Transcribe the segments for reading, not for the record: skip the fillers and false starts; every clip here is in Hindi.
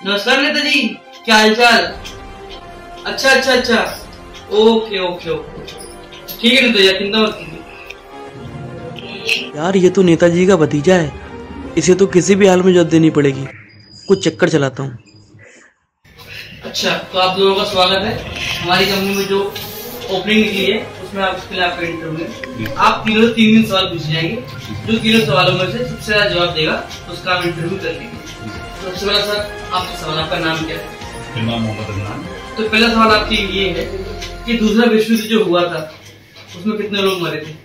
नमस्कार नेताजी, क्या हालचाल। अच्छा अच्छा अच्छा, ओके ओके ओके, ठीक है नेताजी, चिंता मत कीजिए। यार ये तो नेताजी का भतीजा है, इसे तो किसी भी हाल में जॉब देनी पड़ेगी। कुछ चक्कर चलाता हूँ। अच्छा, तो आप लोगों का स्वागत है हमारी कंपनी में। जो ओपनिंग निकली है उसमें आपके लिए आपका इंटरव्यू है। आप तीनों 3 सवाल पूछे जाएंगे। जो तीनों सवालों में से सबसे ज्यादा जवाब देगा उसका हम इंटरव्यू कर लेंगे। तो सबसे पहला सर आपका सवाल, आपका नाम क्या है? तो पहला सवाल आपकी ये है कि दूसरा विश्व युद्ध जो हुआ था उसमें कितने लोग मरे थे?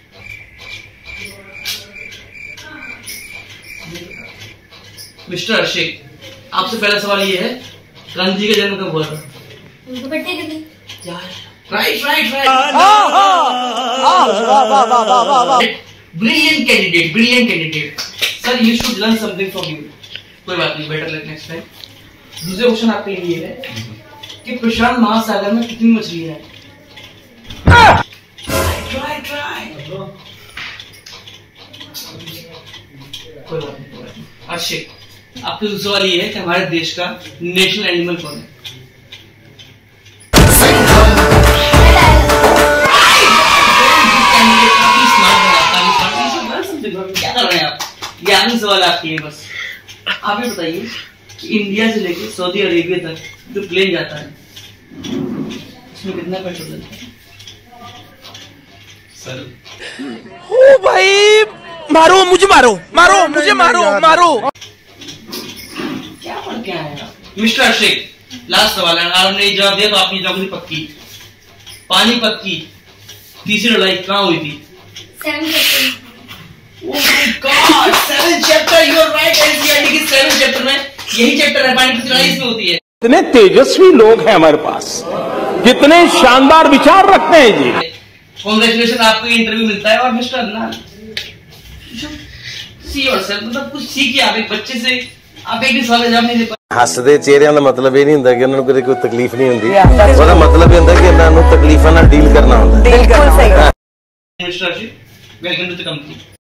मिस्टर अभिषेक, आपसे पहला सवाल ये है, गांधी जी का जन्म कब हुआ था? Right right right, brilliant candidate, brilliant candidate. Sir you should learn something from you. कोई बात नहीं, बेटर लक नेक्स्ट टाइम। दूसरा क्वेश्चन आपके लिए है कि प्रशांत महासागर में कितनी मछलियां हैं? राइट राइट, कोई बात नहीं। अभिषेक, आपका दूसरा सवाल ये है कि हमारे देश का नेशनल एनिमल कौन है? क्या कर रहे हैं आप? ये आखिरी सवाल आपके लिए बस। आप ये बताइए कि इंडिया से लेकर सऊदी अरेबिया तक जो प्लेन जाता है उसमें कितना पेट्रोल लगता है? सर ओ भाई, मारो मुझे, मारो मारो मुझे, मारो मारो। क्या पढ़ के आए आप? मिस्टर अभिषेक, लास्ट सवाल है। आपने जवाब दिया तो आपकी नौकरी पक्की। पानीपत की तीसरी लड़ाई कहाँ हुई थी? 7 chapter, you are right. NCERT की 7 चैप्टर में यही चैप्टर है, पानीपत की लड़ाई इसमें होती है। कितने तेजस्वी लोग हैं हमारे पास, कितने शानदार विचार रखते हैं जी। कांग्रेचुलेशन, आपको इंटरव्यू मिलता है। और मिस्टर अदनान, सी योरसेल्फ, मतलब कुछ सीखिए। आप एक बच्चे से आप एक भी सवाल जवाब नहीं दे पाए। हसदे चेहरिਆਂ ਦਾ ਮਤਲਬ ਇਹ ਨਹੀਂ ਹੁੰਦਾ ਕਿ ਉਹਨਾਂ ਨੂੰ ਕੋਈ ਤਕਲੀਫ ਨਹੀਂ ਹੁੰਦੀ। ਉਹਦਾ ਮਤਲਬ ਇਹ ਹੁੰਦਾ ਕਿ ਇਹਨਾਂ ਨੂੰ ਤਕਲੀਫਾਂ ਨਾਲ ਡੀਲ ਕਰਨਾ ਹੁੰਦਾ। बिल्कुल सही। Mister Abhishek, welcome to the company.